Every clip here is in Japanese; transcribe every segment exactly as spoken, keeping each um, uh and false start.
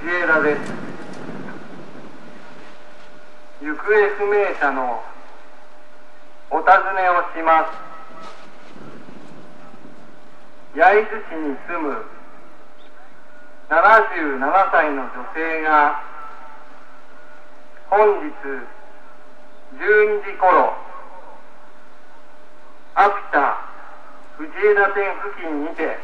枝です。行方不明者のお尋ねをします。焼津市に住むななじゅうななさいの女性が本日じゅうにじ頃秋田藤枝店付近にて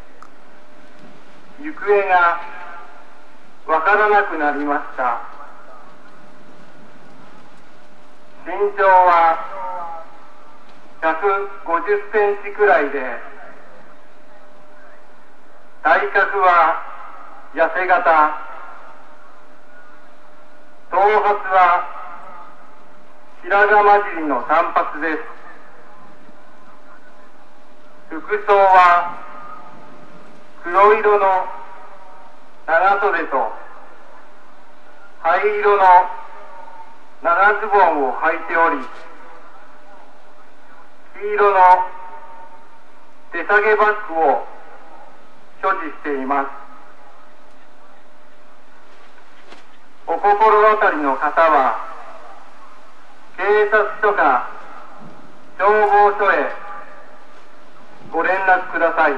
行方がわからなくなりました。身長はひゃくごじゅっセンチくらいで、体格は痩せ型、頭髪は白髪混じりの短髪です。服装は黒色の長袖と灰色の長ズボンを履いており、黄色の手提げバッグを所持しています。お心当たりの方は警察署か消防署へご連絡ください。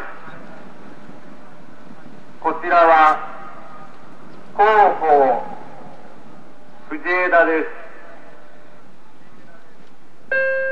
こちらは広報藤枝です。